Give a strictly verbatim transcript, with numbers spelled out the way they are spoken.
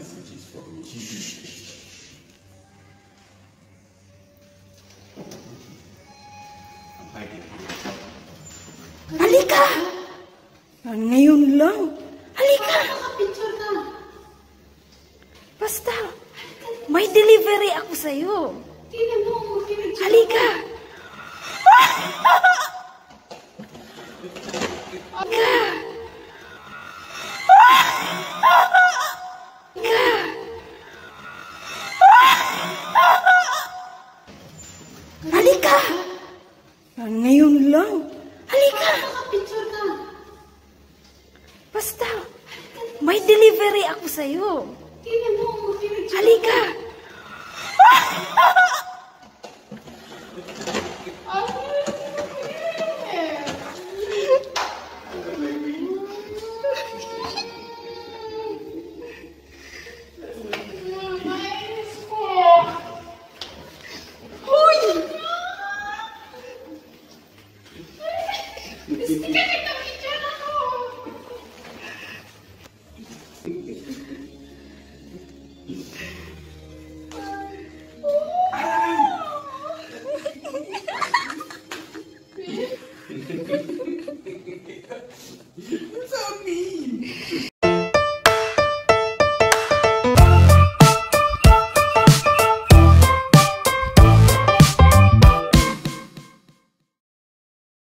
messages from G B. I'm hiding here. Halika! Ngayon lang. Halika! Nakapicture ka. Basta, may delivery ako sa'yo. Tingnan mo, pinag-check. Halika! Halika! Halika! Ngayon lang. Halika! Nakapicture ka. Basta, may delivery ako sa'yo. Tingnan mo, pinag-check. Halika!